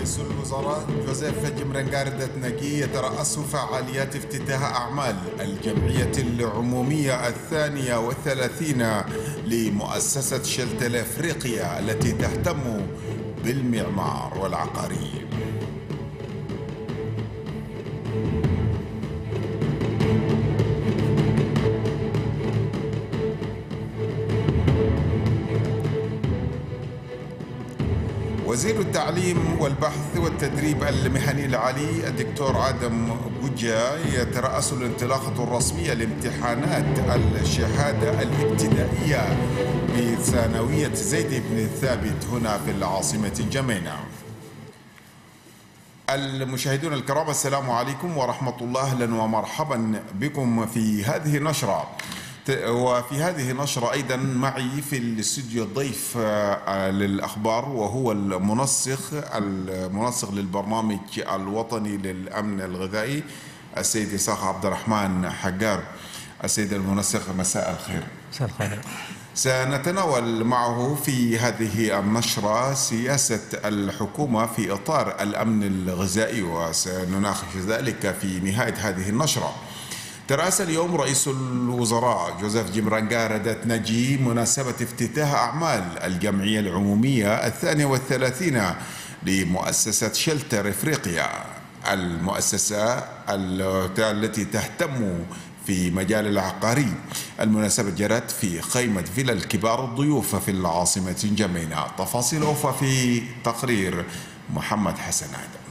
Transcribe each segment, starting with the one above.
رئيس الوزراء جوزيف جمرنغار داتناجي يترأس فعاليات افتتاح أعمال الجمعية العمومية 32 لمؤسسة شلتل أفريقيا التي تهتم بالمعمار والعقارية. وزير التعليم والبحث والتدريب المهني العالي الدكتور آدم بوجا يترأس الانطلاقة الرسمية لامتحانات الشهادة الابتدائية بثانوية زيد بن ثابت هنا في العاصمة الجمينة. المشاهدون الكرام، السلام عليكم ورحمة الله، أهلا ومرحبا بكم في هذه النشرة. وفي هذه النشرة أيضا معي في الاستوديو الضيف للأخبار، وهو المنسق للبرنامج الوطني للأمن الغذائي السيد إسحاق عبد الرحمن حجار. السيد المنسق، مساء الخير. مساء الخير. سنتناول معه في هذه النشرة سياسة الحكومة في إطار الأمن الغذائي، وسنناقش ذلك في نهاية هذه النشرة. ترأس اليوم رئيس الوزراء جوزيف جمرنغار داتناجي مناسبة افتتاح أعمال الجمعية العمومية 32 لمؤسسة شلتل أفريقيا، المؤسسة التي تهتم في مجال العقاري. المناسبة جرت في خيمة فيلا الكبار الضيوف في العاصمة الجمينة. تفاصيل أوفى في تقرير محمد حسن آدم.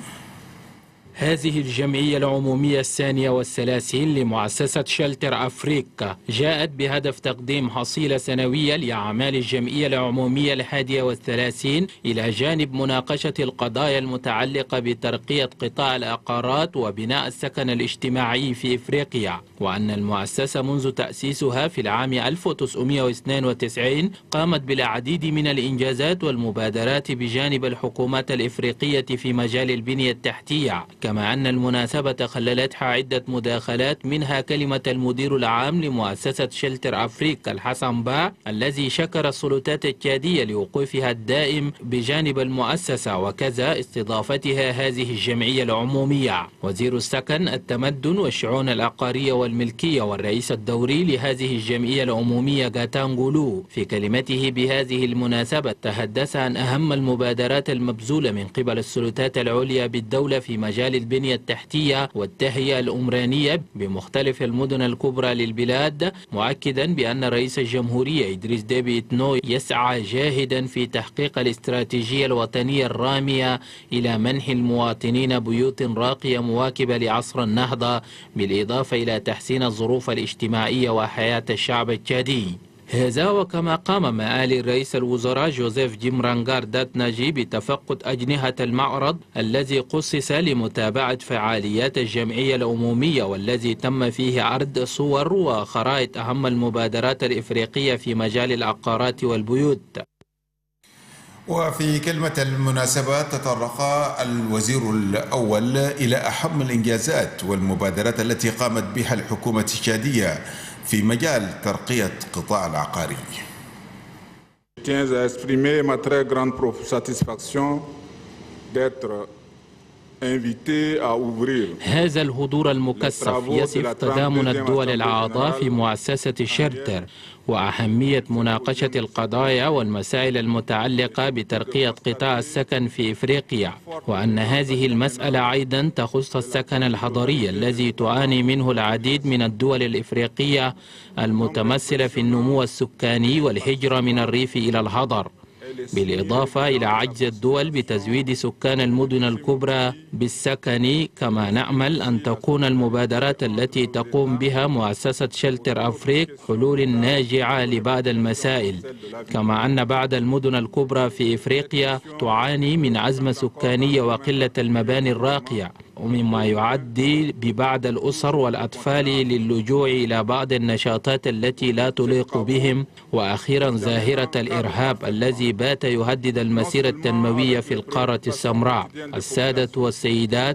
هذه الجمعية العمومية 32 لمؤسسة شلتل أفريقيا جاءت بهدف تقديم حصيلة سنوية لأعمال الجمعية العمومية 31 إلى جانب مناقشة القضايا المتعلقة بترقية قطاع العقارات وبناء السكن الاجتماعي في إفريقيا. وأن المؤسسة منذ تأسيسها في العام 1992 قامت بالعديد من الإنجازات والمبادرات بجانب الحكومات الإفريقية في مجال البنية التحتية، كما أن المناسبة خللتها عدة مداخلات، منها كلمة المدير العام لمؤسسة شلتل أفريقيا الحسن با، الذي شكر السلطات التشادية لوقوفها الدائم بجانب المؤسسة وكذا استضافتها هذه الجمعية العمومية. وزير السكن، التمدن والشؤون العقارية والملكية والرئيس الدوري لهذه الجمعية العمومية غاتانغولو في كلمته بهذه المناسبة تحدث عن أهم المبادرات المبذولة من قبل السلطات العليا بالدولة في مجال البنية التحتية والتهيئة العمرانية بمختلف المدن الكبرى للبلاد، مؤكدا بأن رئيس الجمهورية إدريس ديبي إتنو يسعى جاهدا في تحقيق الاستراتيجية الوطنية الرامية إلى منح المواطنين بيوت راقية مواكبة لعصر النهضة، بالإضافة إلى تحسين الظروف الاجتماعية وحياة الشعب التشادي. هذا وكما قام معالي رئيس الوزراء جوزيف جمرنغار داتناجي بتفقد أجنحة المعرض الذي خصص لمتابعة فعاليات الجمعية العمومية، والذي تم فيه عرض صور وخرائط أهم المبادرات الإفريقية في مجال العقارات والبيوت. وفي كلمة المناسبة تطرق الوزير الأول إلى أهم الإنجازات والمبادرات التي قامت بها الحكومة التشادية في مجال ترقية قطاع العقاري. Je tiens à exprimer ma très grande satisfaction d'être invité à ouvrir. هذا الحضور المكثف يصف تضامن الدول الأعضاء في مؤسسة شلتل وأهمية مناقشة القضايا والمسائل المتعلقة بترقية قطاع السكن في إفريقيا، وأن هذه المسألة أيضا تخص السكن الحضري الذي تعاني منه العديد من الدول الإفريقية المتمثلة في النمو السكاني والهجرة من الريف إلى الحضر، بالإضافة إلى عجز الدول بتزويد سكان المدن الكبرى بالسكن. كما نأمل أن تكون المبادرات التي تقوم بها مؤسسة شلتل أفريقيا حلول ناجعة لبعض المسائل، كما أن بعض المدن الكبرى في إفريقيا تعاني من أزمة سكانية وقلة المباني الراقية، ومما يؤدي ببعض الأسر والأطفال للجوء إلى بعض النشاطات التي لا تليق بهم. وأخيرا ظاهرة الإرهاب الذي بات يهدد المسيرة التنموية في القارة السمراء. السادة والسيدات،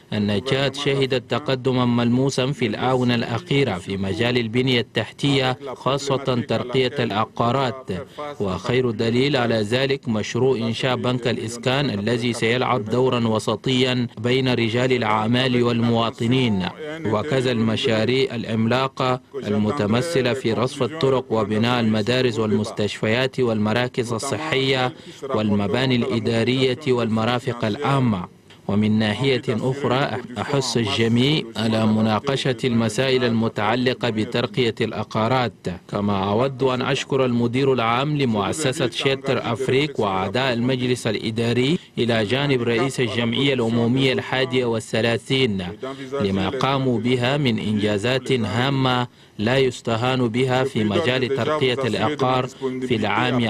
أن تشاد شهدت تقدما ملموسا في الآونة الأخيرة في مجال البنية التحتية، خاصة ترقية العقارات، وخير دليل على ذلك مشروع إنشاء بنك الإسكان الذي سيلعب دورا وسطيا بين رجال الأعمال والمواطنين، وكذا المشاريع العملاقة المتمثلة في رصف الطرق وبناء المدارس والمستشفيات والمراكز الصحية والمباني الإدارية والمرافق العامة. ومن ناحية أخرى أحث الجميع على مناقشة المسائل المتعلقة بترقية العقارات. كما أود أن أشكر المدير العام لمؤسسة شيلتر أفريق وأعضاء المجلس الإداري إلى جانب رئيس الجمعية العمومية 31 لما قاموا بها من إنجازات هامة لا يستهان بها في مجال ترقية العقار في العام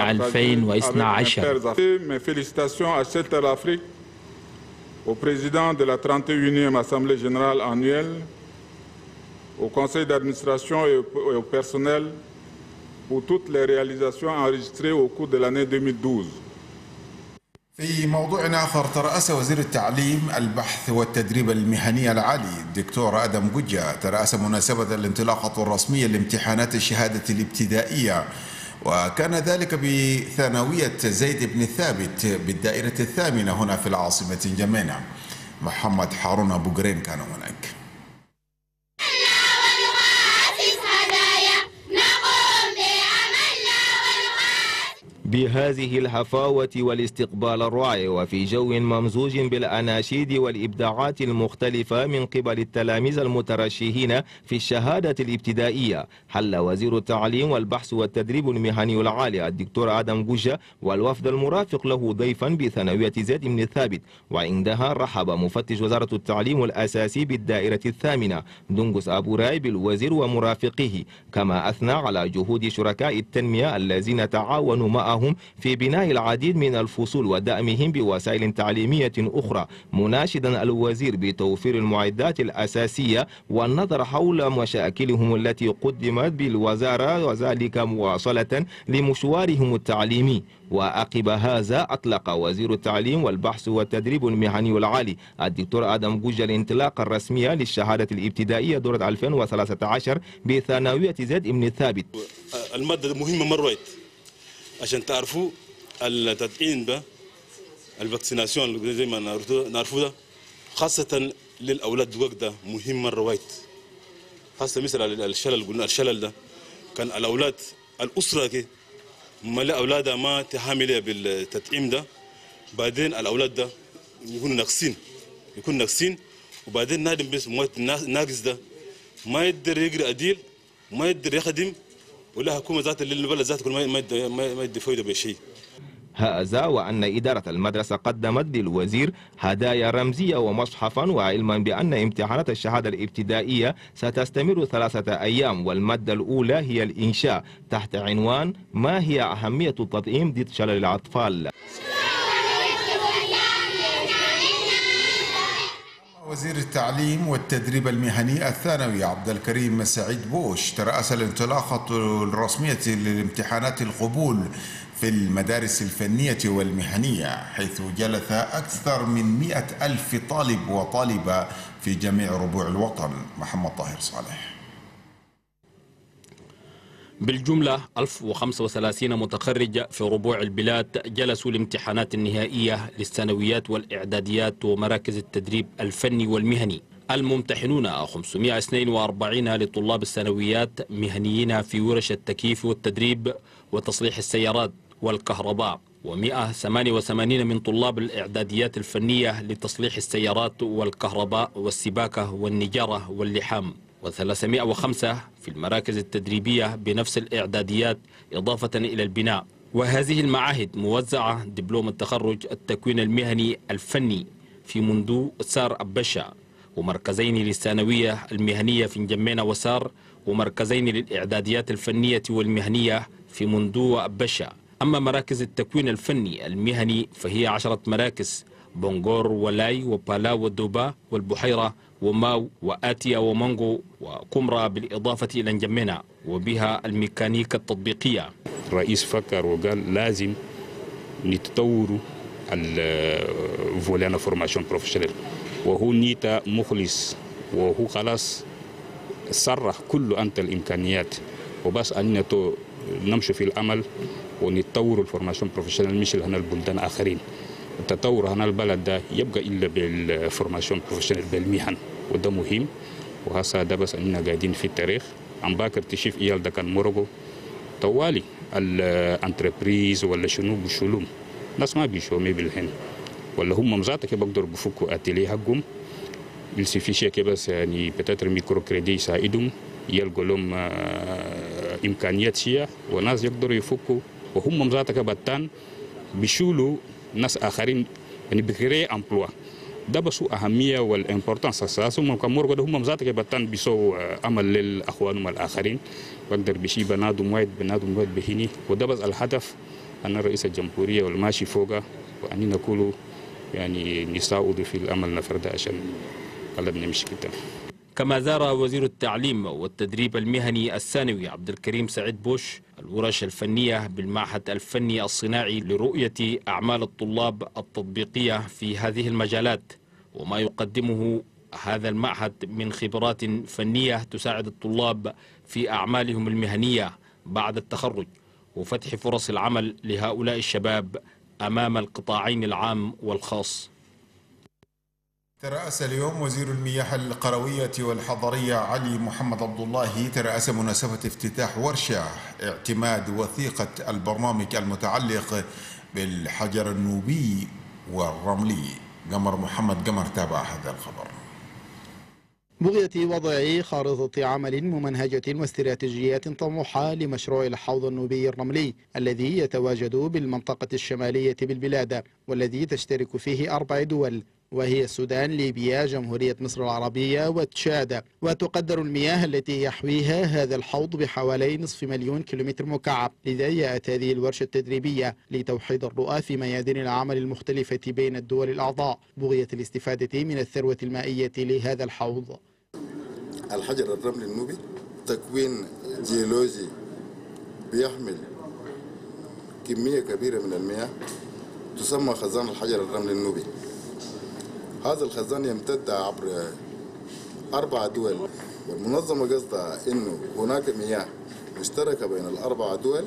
2012. Au président de la 31e Assemblée générale annuelle, au conseil d'administration et au personnel pour toutes les réalisations enregistrées au cours de l'année 2012. في موضوع آخر، ترأس وزير التعليم البحث والتدريب المهني العالي الدكتور آدم جوجا ترأس مناسبة الانطلاقة الرسمية لامتحانات الشهادة الابتدائية، وكان ذلك بثانوية زيد بن ثابت بالدائرة الثامنة هنا في العاصمة جمينة. محمد هارون أبو قرين كان هناك. بهذه الحفاوة والاستقبال الرائع وفي جو ممزوج بالأناشيد والإبداعات المختلفة من قبل التلاميذ المترشحين في الشهادة الابتدائية، حل وزير التعليم والبحث والتدريب المهني العالي الدكتور آدم جوجا والوفد المرافق له ضيفا بثانوية زيد بن ثابت، وعندها رحب مفتش وزارة التعليم الأساسي بالدائرة الثامنة دنجس أبو راي بالوزير ومرافقه، كما أثنى على جهود شركاء التنمية الذين تعاونوا معه في بناء العديد من الفصول ودعمهم بوسائل تعليمية أخرى، مناشدا الوزير بتوفير المعدات الأساسية والنظر حول مشاكلهم التي قدمت بالوزارة، وذلك مواصلة لمشوارهم التعليمي. وعقب هذا أطلق وزير التعليم والبحث والتدريب المهني العالي الدكتور آدم جوجا الانطلاقة الرسمية للشهادة الابتدائية دورة 2013 بثانوية زيد بن ثابت. المادة مهمة مرة عشان تعرفوا التدعيم ده، الفاكسيناسيون زي ما نعرفوا ده، خاصة للأولاد دوك ده مهم مرة وايد، خاصة مثل الشلل. قلنا الشلل ده كان الأولاد الأسرة كي ما أولادها ما تحامل بالتدعيم ده، بعدين الأولاد ده يكونوا ناقصين وبعدين نادم بس ناقص ده ما يقدر يقرأ أديل، ما يقدر يخدم، ولا حكومة ذات البلد ذات ما يدي فايدة بشيء. هذا وأن إدارة المدرسة قدمت للوزير هدايا رمزية ومصحفا، وعلما بأن امتحانات الشهادة الابتدائية ستستمر 3 أيام، والمادة الأولى هي الإنشاء تحت عنوان ما هي أهمية التطعيم ضد شلل الأطفال. وزير التعليم والتدريب المهني الثانوي عبد الكريم سعيد بوش ترأس الانطلاقة الرسمية للامتحانات القبول في المدارس الفنية والمهنية، حيث جلس أكثر من 100,000 طالب وطالبة في جميع ربوع الوطن. محمد طاهر صالح. بالجملة 1035 متخرج في ربوع البلاد جلسوا الامتحانات النهائية للثانويات والإعداديات ومراكز التدريب الفني والمهني. الممتحنون 542 لطلاب الثانويات مهنيين في ورش التكييف والتدريب وتصليح السيارات والكهرباء، و188 من طلاب الإعداديات الفنية لتصليح السيارات والكهرباء والسباكة والنجارة واللحام، و305 في المراكز التدريبية بنفس الإعداديات إضافة إلى البناء. وهذه المعاهد موزعة دبلوم التخرج التكوين المهني الفني في مندو سار أبشا، ومركزين للثانوية المهنية في جمينة وسار، ومركزين للإعداديات الفنية والمهنية في مندو وأبشا. أما مراكز التكوين الفني المهني فهي 10 مراكز: بونغور ولاي وبالا ودوبا والبحيرة وماو وآتيا ومانغو وكمرة، بالإضافة إلى نجمينا، وبها الميكانيكا التطبيقية. الرئيس فكر وقال لازم نتطوروا الفوليانا فورماسيون بروفيشنال، وهو نيتا مخلص، وهو خلاص صرح كل أنت الإمكانيات، وبس أن نمشي في العمل ونتطور الفورماسيون بروفيشنال مش هنا البلدان آخرين. التطور هنا البلد ده يبقى إلا بالفورماسيون بروفيشنال بالمهن، وده مهم. وهسا ده بس أننا قاعدين في التاريخ عم باكر تشوف إيال ده كان مرقو طوالي الانتربريز ولا شنو بشلوم ناس ما بيشومي بالهن، ولا هم مزاتك بقدر بفكوا اتيلي حقهم بالسيفيشيا كي بس يعني بتاتر ميكرو كريدي يساعدهم يلقوا لهم امكانيات شيء وناس يقدروا يفكوا، وهم مزاتك بتان بيشولوا ناس اخرين يعني بكري امبلوا. ده بس اهميه والامبورتانس اساس هم كان مرقد هم مزاتك بتان بيسو عمل للاخوان الاخرين بقدر بشي بنادم واحد بهني. وده بس الهدف أن رئيس الجمهورية والماشي فوقه وأني نقول يعني نساعد في الأمل نفرد عشان بلدنا مش كده. كما زار وزير التعليم والتدريب المهني الثانوي عبد الكريم سعيد بوش الورش الفنية بالمعهد الفني الصناعي لرؤية أعمال الطلاب التطبيقية في هذه المجالات وما يقدمه هذا المعهد من خبرات فنية تساعد الطلاب في أعمالهم المهنية بعد التخرج وفتح فرص العمل لهؤلاء الشباب أمام القطاعين العام والخاص. ترأس اليوم وزير المياه القروية والحضرية علي محمد عبد الله ترأس مناسبة افتتاح ورشة اعتماد وثيقة البرنامج المتعلق بالحجر النوبي والرملي. قمر محمد قمر تابع هذا الخبر. بغية وضع خارطة عمل ممنهجة واستراتيجيات طموحة لمشروع الحوض النوبي الرملي الذي يتواجد بالمنطقة الشمالية بالبلاد والذي تشترك فيه 4 دول وهي السودان، ليبيا، جمهورية مصر العربية وتشاد. وتقدر المياه التي يحويها هذا الحوض بحوالي 500,000 كيلومتر مكعب. لذا جاءت هذه الورشة التدريبية لتوحيد الرؤى في ميادين العمل المختلفة بين الدول الأعضاء بغية الاستفادة من الثروة المائية لهذا الحوض. الحجر الرملي النوبي تكوين جيولوجي بيحمل كمية كبيرة من المياه تسمى خزان الحجر الرملي النوبي. هذا الخزان يمتد عبر 4 دول، والمنظمة قصدها إنه هناك مياه مشتركة بين ال4 دول،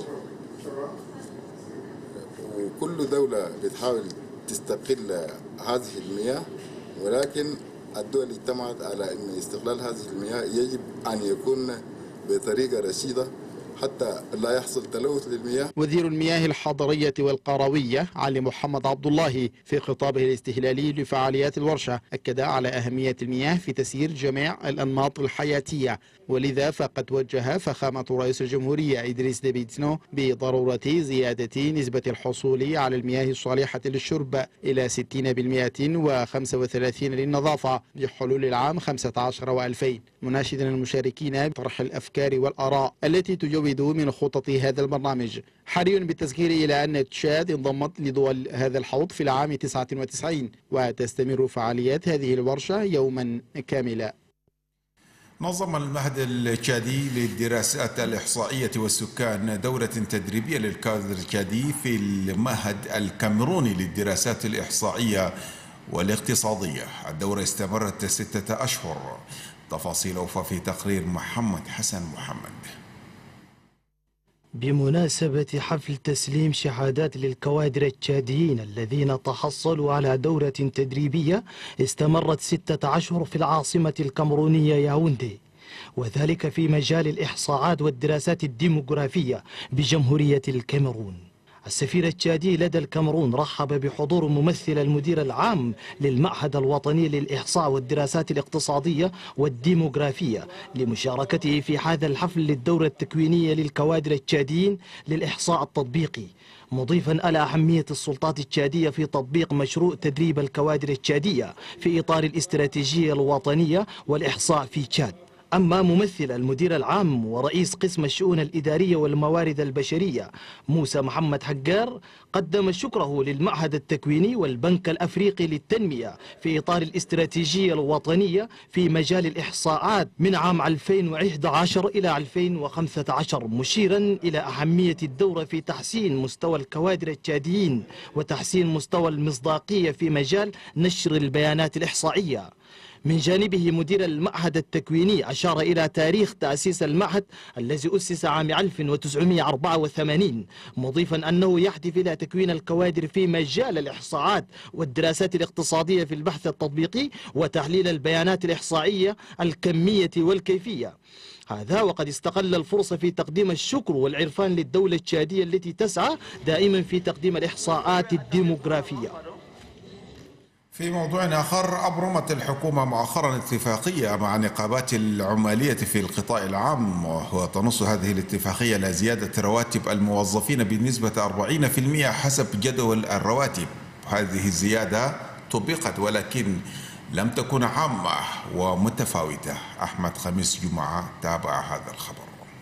وكل دولة بتحاول تستقل هذه المياه، ولكن الدول اجتمعت على أن استغلال هذه المياه يجب أن يكون بطريقة رشيدة حتى لا يحصل تلوث للمياه. وزير المياه الحضرية والقروية علي محمد عبد الله في خطابه الاستهلالي لفعاليات الورشة أكد على أهمية المياه في تسيير جميع الأنماط الحياتية، ولذا فقد وجه فخامة رئيس الجمهورية إدريس ديبي إتنو بضرورة زيادة نسبة الحصول على المياه الصالحة للشرب إلى 60% و35% للنظافة بحلول العام 15 و2000، مناشدا المشاركين بطرح الأفكار والآراء التي تجود من خطط هذا البرنامج. حري بالتذكير إلى أن تشاد انضمت لدول هذا الحوض في العام 99 وتستمر فعاليات هذه الورشة يوما كاملا. نظم المعهد التشادي للدراسات الإحصائية والسكان دورة تدريبية للكادر التشادي في المعهد الكاميروني للدراسات الإحصائية والاقتصادية. الدورة استمرت 6 أشهر. تفاصيل في تقرير محمد حسن محمد. بمناسبة حفل تسليم شهادات للكوادر التشاديين الذين تحصلوا على دورة تدريبية استمرت 6 أشهر في العاصمة الكاميرونية ياوندي، وذلك في مجال الإحصاءات والدراسات الديموغرافية بجمهورية الكاميرون. السفير التشادي لدى الكاميرون رحب بحضور ممثل المدير العام للمعهد الوطني للإحصاء والدراسات الاقتصادية والديموغرافية لمشاركته في هذا الحفل للدورة التكوينية للكوادر التشاديين للإحصاء التطبيقي، مضيفا على أهمية السلطات التشادية في تطبيق مشروع تدريب الكوادر التشادية في إطار الاستراتيجية الوطنية والإحصاء في تشاد. أما ممثل المدير العام ورئيس قسم الشؤون الإدارية والموارد البشرية موسى محمد حجار قدم شكره للمعهد التكويني والبنك الأفريقي للتنمية في إطار الاستراتيجية الوطنية في مجال الإحصاءات من عام 2011 إلى 2015، مشيرا إلى أهمية الدور في تحسين مستوى الكوادر التشاديين وتحسين مستوى المصداقية في مجال نشر البيانات الإحصائية. من جانبه مدير المعهد التكويني أشار إلى تاريخ تأسيس المعهد الذي أسس عام 1984، مضيفا أنه يهدف إلى تكوين الكوادر في مجال الإحصاءات والدراسات الاقتصادية في البحث التطبيقي وتحليل البيانات الإحصائية الكمية والكيفية. هذا وقد استغل الفرصة في تقديم الشكر والعرفان للدولة التشادية التي تسعى دائما في تقديم الإحصاءات الديموغرافية. في موضوع آخر، أبرمت الحكومة مؤخرا اتفاقية مع نقابات العمالية في القطاع العام، وتنص هذه الاتفاقية على زيادة رواتب الموظفين بنسبة 40% حسب جدول الرواتب. هذه الزيادة طبقت ولكن لم تكن عامة ومتفاوتة. أحمد خميس جمعة تابع هذا الخبر.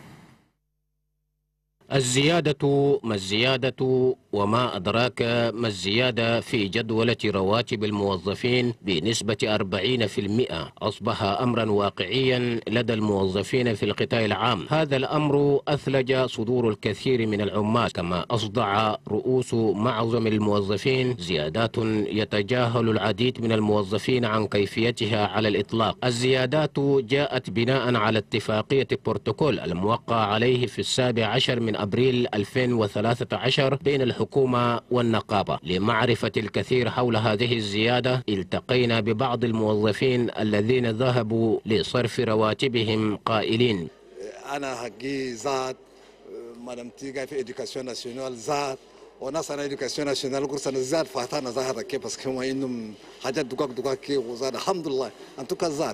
الزيادة ما الزيادة وما أدراك ما الزيادة في جدولة رواتب الموظفين بنسبة 40% أصبح أمرا واقعيا لدى الموظفين في القطاع العام. هذا الأمر أثلج صدور الكثير من العمال، كما أصدع رؤوس معظم الموظفين زيادات يتجاهل العديد من الموظفين عن كيفيتها على الإطلاق. الزيادات جاءت بناء على اتفاقية بروتوكول الموقع عليه في 17 من أبريل 2013 بين الحكومة والنقابة. لمعرفة الكثير حول هذه الزيادة التقينا ببعض الموظفين الذين ذهبوا لصرف رواتبهم قائلين: أنا حقي زاد، مادام تيجي في إدوكاسيون ناسيونال زاد، وناس أنا إدوكاسيون ناسيونال قرصنا زاد فاتانا زاد كيف بس كم إنهم حاجات دقاق كيف وزاد الحمد لله أنتوك زاد.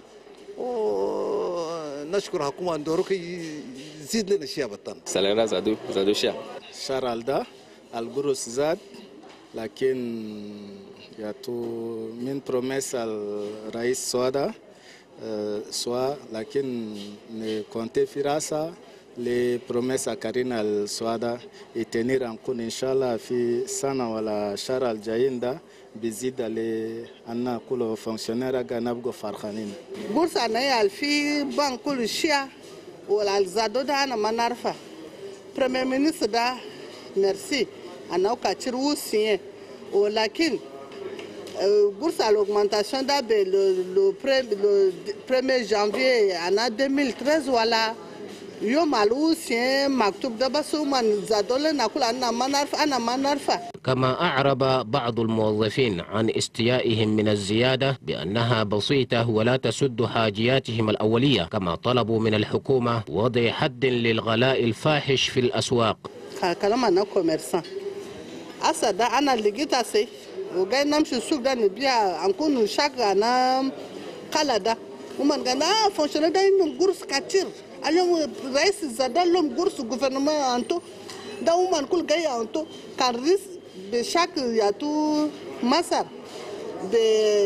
ونشكر الحكومة دوروك يزيد لنا شيء بطن. سلامنا زادوا شيء. شارع ده القرص زاد، لكن ياتو من بروميس الرئيس سودا سوا، لكن نكونتي في راسا لبروميس كارينا السودا يتنير أنكون إن شاء الله في سنة ولا شهر الجايين ده بيزيد لأن كل فانكشنير أنا بقى فرحانين. بورصة أنا في بنك كل شيء ولا الزادو ده أنا ما نعرفه. بريمير مينيستر ده ميرسي أنا وكاتير وسين، ولكن بورصة l'augmentation ده le 1er janvier أنا 2013 ولا يوم الوسين مكتوب ده بس ومن زادوا لنا كل أنا ما نعرفه. كما أعرب بعض الموظفين عن استيائهم من الزيادة بأنها بسيطة ولا تسد حاجياتهم الأولية، كما طلبوا من الحكومة وضع حد للغلاء الفاحش في الأسواق. كلام أنا كوميرسان أصلا ده أنا اللي جيت أسي وجاي نمشي السوق ده نبيع أنكون شاق أنا قلا ده ومن قال فانشنا ده إنهم قرص كتير اليوم رئيس زاد لهم قرص غوفرنمان أنتو ده ومن كل جاي أنتو كان رئيس بشكل ياتو مصر ب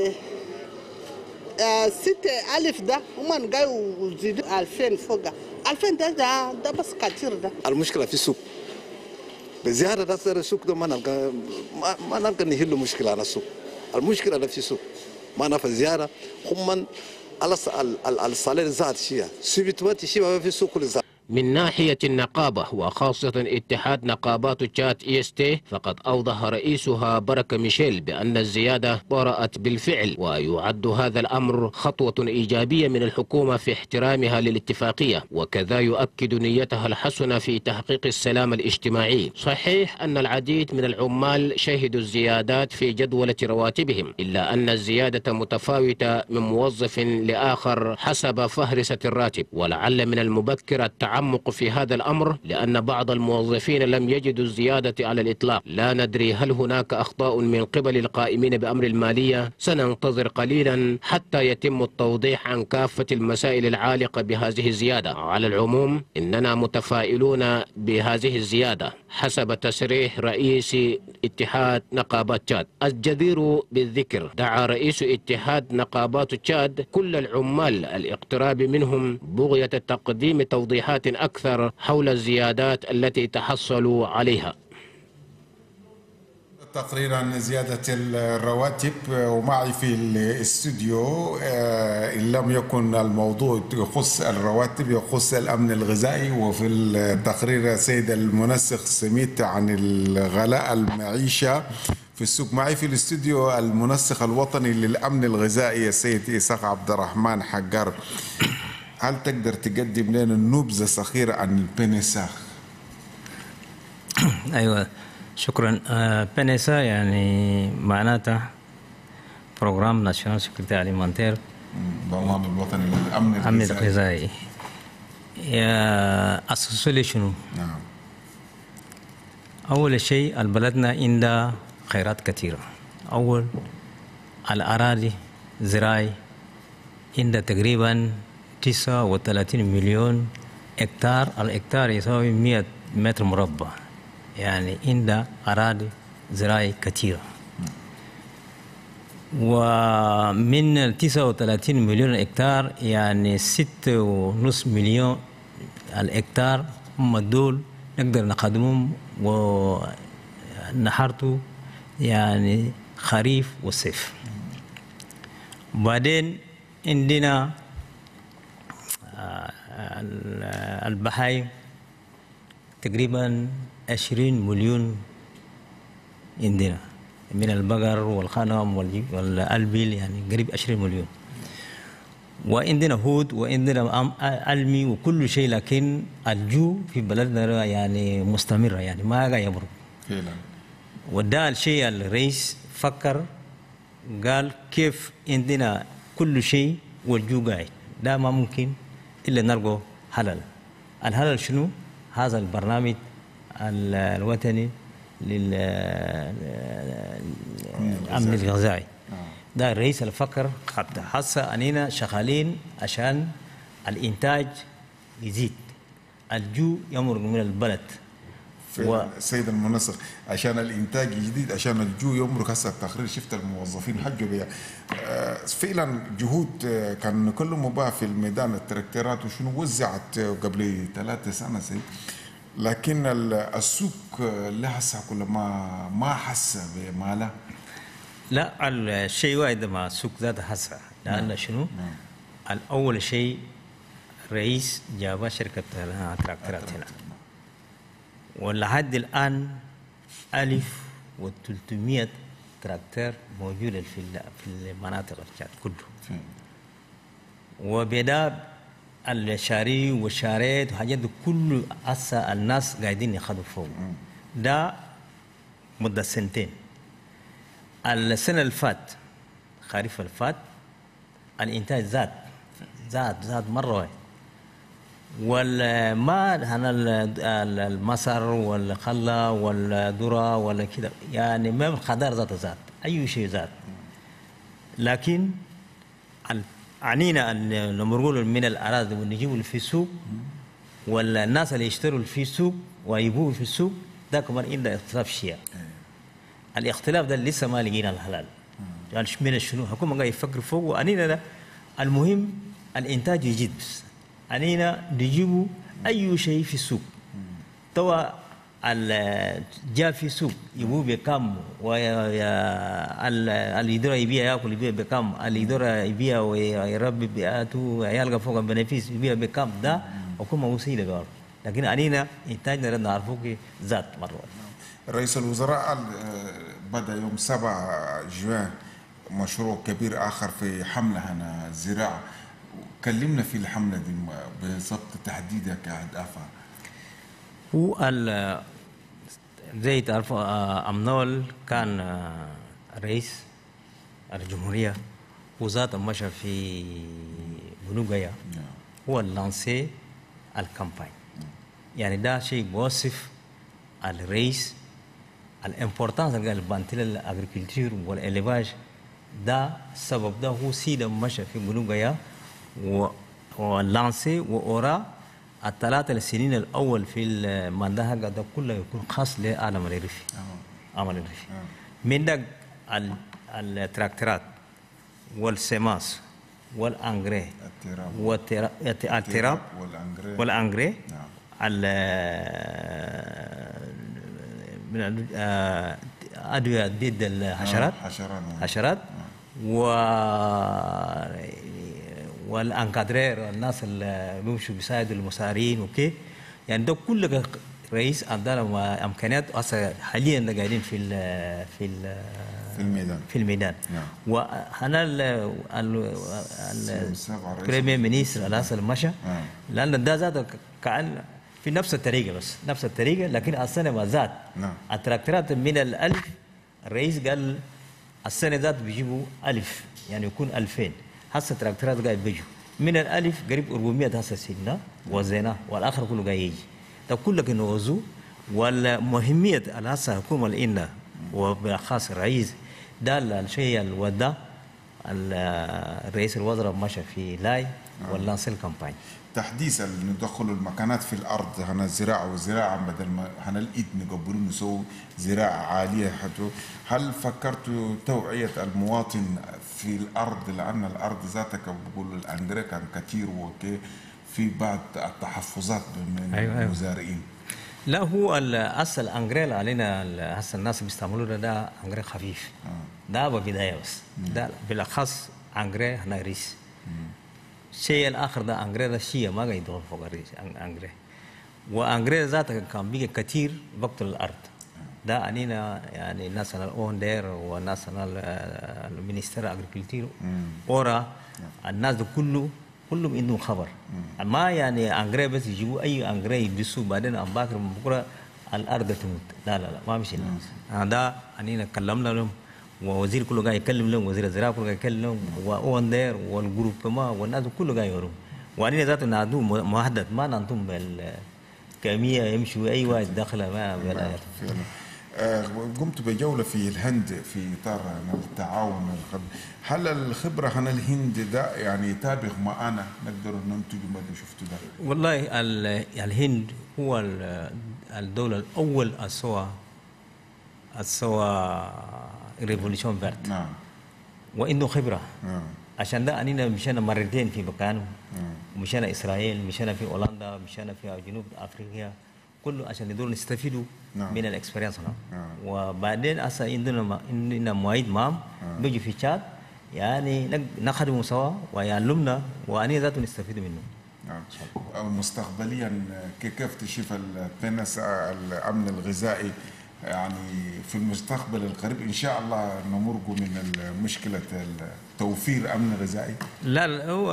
6000 ده ومن جاي وزيد 2000 فوق 2000 ده بس كتير ده. المشكلة في السوق بزيادة ده صار السوق ده ما نلقى نحل مشكلة على السوق. المشكلة ده في السوق ما نفع زيادة هم على الصالح زاد شيء سبتوات شيء في السوق زاد. من ناحية النقابة وخاصة اتحاد نقابات تشاد EST، فقد أوضح رئيسها بركة ميشيل بأن الزيادة طرأت بالفعل، ويعد هذا الأمر خطوة إيجابية من الحكومة في احترامها للاتفاقية، وكذا يؤكد نيتها الحسنة في تحقيق السلام الاجتماعي. صحيح أن العديد من العمال شهدوا الزيادات في جدولة رواتبهم، إلا أن الزيادة متفاوتة من موظف لآخر حسب فهرسة الراتب، ولعل من المبكر التعامل في هذا الأمر لأن بعض الموظفين لم يجدوا الزيادة على الإطلاق. لا ندري هل هناك أخطاء من قبل القائمين بأمر المالية، سننتظر قليلا حتى يتم التوضيح عن كافة المسائل العالقة بهذه الزيادة. على العموم إننا متفائلون بهذه الزيادة. حسب تصريح رئيس اتحاد نقابات تشاد. الجدير بالذكر دعا رئيس اتحاد نقابات تشاد كل العمال الاقتراب منهم بغية تقديم توضيحات أكثر حول الزيادات التي تحصلوا عليها. تقرير عن زيادة الرواتب، ومعي في الاستوديو إن لم يكن الموضوع يخص الرواتب يخص الأمن الغذائي، وفي التقرير السيد المنسق سميت عن الغلاء المعيشة في السوق. معي في الاستوديو المنسق الوطني للأمن الغذائي السيد إسحاق عبد الرحمن حجار. هل تقدر تقدم لنا نبذة صغيرة عن البنسا؟ أيوة شكرا. بنسا يعني معناتها برنامج ناشونال سيكوريتي أليمنتير، برنامج الوطني للأمن الغذائي. أساسه شنو؟ نعم. أول شيء البلدنا عندها خيرات كثيرة. أول الأراضي زراعي عندها تقريبا 39 مليون هكتار. الهكتار يساوي 100 متر مربع، يعني عندها أراضي زراعي كثيرة. ومن 39 مليون هكتار يعني 6.5 مليون الهكتار هم دول نقدر نقدمهم ونحرته يعني خريف وصيف. بعدين عندنا البهايم تقريبا 20 مليون عندنا من البقر والغنم والألبيل، يعني قريب 20 مليون. وعندنا هود وعندنا علمي وكل شيء، لكن الجو في بلدنا يعني مستمرة، يعني ما قاعد يمر. وده الشيء الرئيس فكر قال كيف عندنا كل شيء والجو قاعد، ده ما ممكن إلا نلقى حلال. الحلال شنو؟ هذا البرنامج الوطني للأمن الغذائي. ده الرئيس الفكر حتى حاسة أننا شغالين عشان الإنتاج يزيد، الجو يمر من البلد. السيد المنسق عشان الانتاج جديد، عشان الجو يمرق. هسه التقرير شفت الموظفين حجوا بها فعلا جهود كان كله مباح في الميدان، التراكتورات وشنو وزعت قبل 3 سنين، لكن السوق لهسه كله ما حس بماله. لا الشيء واحد ما السوق ذات حس، لأن شنو؟ الأول شيء رئيس جاب شركة تراكتورات هنا، ولحد الآن 1300 تراكتور موجودة في المناطق الشات كله. وبدا الشاري والشارات وحاجات كله هسه الناس قاعدين ياخذوا فوق. ده مدة 2 سنين. السنة اللي فات خريف الفات الإنتاج زاد مرة واحدة. والما هنا المصر والخلا والذرة ولا كده، يعني ما الخضار زاد أي شيء زاد. لكن عنينا لما نقول من الأراضي ونجيبوا في السوق، ولا الناس اللي يشتروا في السوق ويبيعوا في السوق، ده كمان عنده اختلاف شيء. الاختلاف ده لسه ما لقينا الحلال. يعني من شنو؟ حكومة قاعد يفكر فوق، وعنينا ده المهم الإنتاج يزيد بس. علينا نجيبوا أي شيء في السوق. توا جاء في السوق يبوه بكم، اللي يقدر يبيع ياكل يبيع بكم، اللي يقدر يبيع ويربي بيئته يلقى فوق البنفيس يبيع بكم. ده حكومة وسيلة قال، لكن علينا إنتاجنا نعرفه زاد مرة. رئيس الوزراء بدأ يوم 7 جوان مشروع كبير آخر في حملة هنا الزراعة. كلمنا في الحملة دي بالضبط تحديدها كأهدافها. هو زي تعرفوا أمنول كان رئيس الجمهورية وزاد مشى في بنوغايا، هو اللانسي الكامباين. يعني ده شيء بوصف الرئيس الامبورتانس قال بانتل الاغريكولتور والاليفاج. ده السبب ده هو سيدا مشى في بنوغايا ولانسي وأورا الثلاثة السنين الأول في المندهة ده كله يكون خاص لعالم الريفي. عمل الريفي. من ده التراكترات والسماس والأنغري والتراب والأنغري من أدوية ضد الحشرات والانكادرير الناس اللي بيمشوا بيساعدوا المسارين وكي يعني ده كله رئيس عندنا امكانيات اصلا حاليا قاعدين في الميدان وهنا البريمير مينستر الاصل مشى لان ده ذاته كان في نفس الطريقه بس نفس الطريقه لكن السنه ما زاد التراكترات من الالف الرئيس قال السنه ذات بيجيبوا 1000 يعني يكون 2000 هسه التراكترات قاعد بيجوا من الالف قريب 400 هسه سنة وزيناه والاخر كله قاعد يجي ده كله كنوزو والمهميه هسه الحكومه الإنة وبالاخص الرئيس ده الشيء الودا الرئيس الوزراء مشى في لاي واللانس الكامباني تحديثا ندخل المكانات في الارض هنا الزراعه والزراعه بدل ما هنا الايد نقبلون نسوي زراعه عاليه حتى هل فكرتوا توعيه المواطن في الارض لان الارض ذاتك بقول الانجري كان كثير وكي في بعض التحفظات من المزارعين لا هو الاصل الانجري علينا هسه الناس بيستعملوا ده انجري خفيف ده بدايه بس ده بالاخص انجري هنا ريس الشيء الاخر ده انجري ده شيء ما قاعد يدور فوق الريس انجري وانجري ذاته كان بيجي كثير بقتل الارض ده انينا يعني ناسيونال اوندر وناسيونال المينستر اجريكولتير اورا الناس ده كلهم عندهم خبر ما يعني انجري بس يجيبوا اي انجري يدسوا بعدين ام باكر بكره الارض تموت لا ما مشي ده انينا كلمنا لهم ووزير كله قاعد يكلم لهم وزير الزراعه كله قاعد يكلم لهم واوندر والجروب كما والناس كله قاعد يوروا وانينا ذاته نادو محدد ما ننتم بالكميه يمشوا اي واحد داخله ما بلا قمت بجولة في الهند في إطار التعاون هل الخبرة عن الهند ده يعني يتابق معنا نقدر ننتج ما شفتوا ده؟ والله الهند هو الدولة الأول السوا ريفوليوشن فيرت نعم وإنه خبرة عشان ده أنينا مشينا مرتين في مكانه مشينا إسرائيل مشينا في هولندا مشينا في جنوب أفريقيا كله عشان يدور نستفيدوا من الاكسبيرينس وبعدين هسه عندنا مواعيد معهم بيجي في تشاد يعني نخدموا سوا ويعلمنا واني ذاته نستفيد منه. مستقبليا كيف تشوف الامن الغذائي يعني في المستقبل القريب ان شاء الله نمرق من مشكله توفير امن غذائي؟ لا هو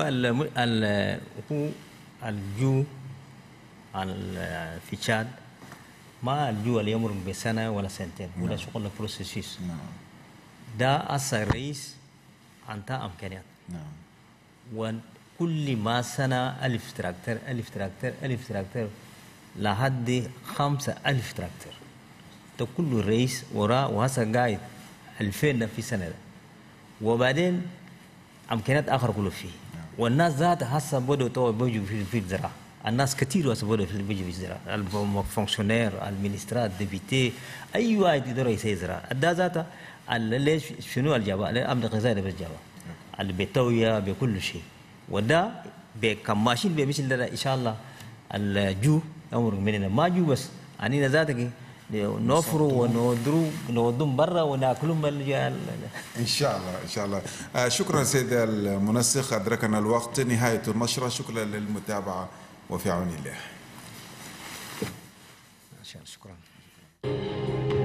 الجو في تشاد ما الجو اللي يمر بسنه ولا سنتين ولا شغل بروسيسيس ده أصل الرئيس عنده امكانيات وكل ما سنه 1000 تراكتور 1000 تراكتور 1000 تراكتور لحد 5000 تراكتور ده كله الرئيس وراه وهسه قاعد 2000 في سنه ده. وبعدين امكانيات اخر كله فيه والناس ذاتها هسه بدوا تو بيجوا في الزراعه الناس كثير واسبوع في بيجي في الزراعه الفونكسيونير المينسترات ديبيتي اي واحد يقدر يسوي زراعه ده ذاته ليش شنو الجواب الامن الغذائي بس جواب البتويه بكل شيء وده بكماشين بمثل ده ان شاء الله الجو امر مننا ما جو بس اننا ذاتك نوفروا ونودهم برا وناكلهم ان شاء الله ان شاء الله. شكرا سيد المنسق ادركنا الوقت نهايه النشره شكرا للمتابعه وفي عون الله. شكرا.